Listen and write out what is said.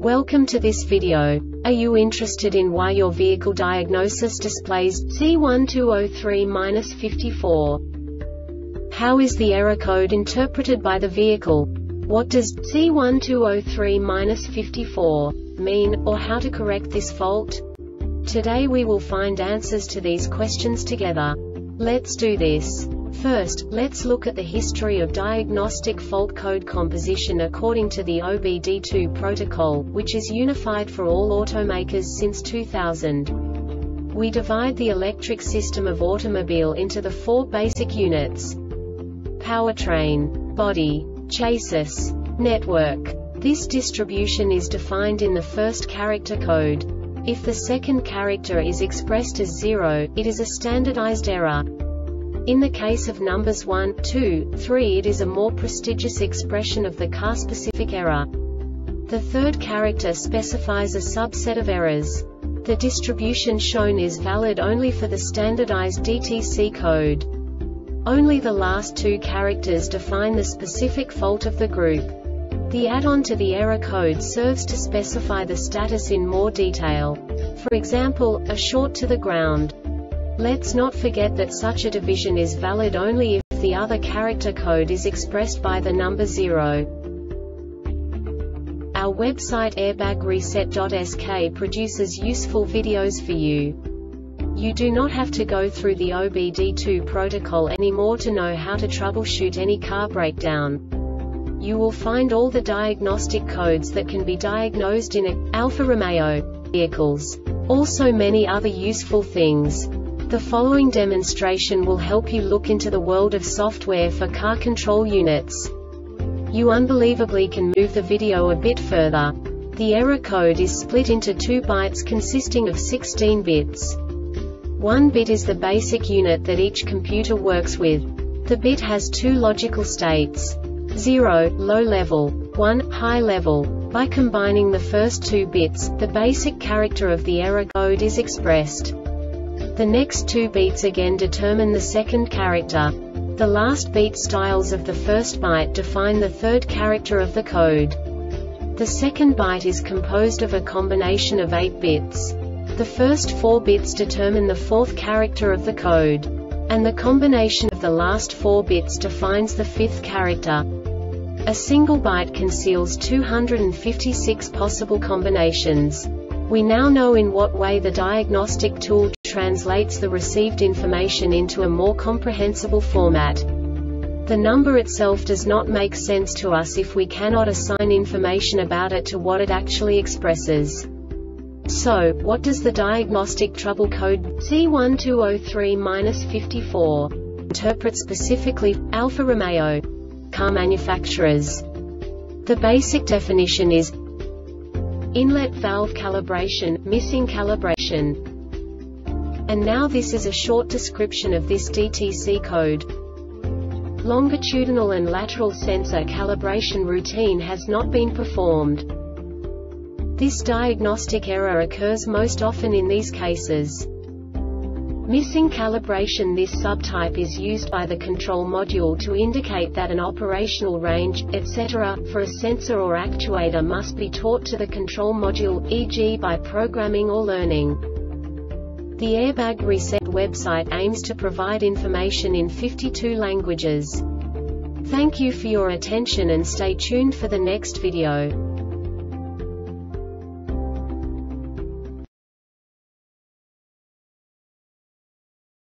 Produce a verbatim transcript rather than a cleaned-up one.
Welcome to this video. Are you interested in why your vehicle diagnosis displays C one two zero three dash fifty-four? How is the error code interpreted by the vehicle? What does C one two zero three dash fifty-four mean, or how to correct this fault? Today we will find answers to these questions together. Let's do this. First, let's look at the history of diagnostic fault code composition according to the O B D two protocol, which is unified for all automakers since two thousand. We divide the electric system of automobile into the four basic units: powertrain, body, chassis, network. This distribution is defined in the first character code. If the second character is expressed as zero, it is a standardized error. In the case of numbers one, two, three, it is a more prestigious expression of the car-specific error. The third character specifies a subset of errors. The distribution shown is valid only for the standardized D T C code. Only the last two characters define the specific fault of the group. The add-on to the error code serves to specify the status in more detail. For example, a short to the ground. Let's not forget that such a division is valid only if the other character code is expressed by the number zero. Our website airbag reset dot S K produces useful videos for you. You do not have to go through the O B D two protocol anymore to know how to troubleshoot any car breakdown. You will find all the diagnostic codes that can be diagnosed in Alfa Romeo vehicles. Also many other useful things. The following demonstration will help you look into the world of software for car control units. You unbelievably can move the video a bit further. The error code is split into two bytes consisting of sixteen bits. One bit is the basic unit that each computer works with. The bit has two logical states: zero, low level, one, high level. By combining the first two bits, the basic character of the error code is expressed. The next two beats again determine the second character. The last beat styles of the first byte define the third character of the code. The second byte is composed of a combination of eight bits. The first four bits determine the fourth character of the code. And the combination of the last four bits defines the fifth character. A single byte conceals two hundred fifty-six possible combinations. We now know in what way the diagnostic tool translates the received information into a more comprehensible format. The number itself does not make sense to us if we cannot assign information about it to what it actually expresses. So, what does the diagnostic trouble code C one two zero three dash fifty-four interpret specifically for Alfa Romeo car manufacturers? The basic definition is inlet valve calibration, missing calibration. And now this is a short description of this D T C code. Longitudinal and lateral sensor calibration routine has not been performed. This diagnostic error occurs most often in these cases. Missing calibration. This subtype is used by the control module to indicate that an operational range, et cetera, for a sensor or actuator must be taught to the control module, for example by programming or learning. The Airbag Reset website aims to provide information in fifty-two languages. Thank you for your attention and stay tuned for the next video.